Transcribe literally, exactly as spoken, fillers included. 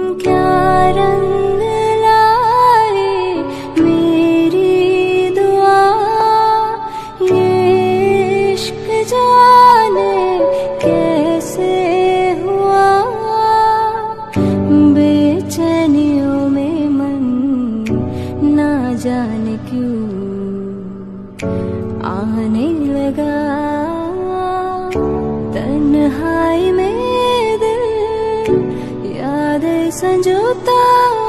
क्या रंग लाए मेरी दुआ, ये इश्क जाने कैसे हुआ। बेचैनियों में मन ना जाने क्यों आने लगा। तन्हाई में दिल यादें संजोता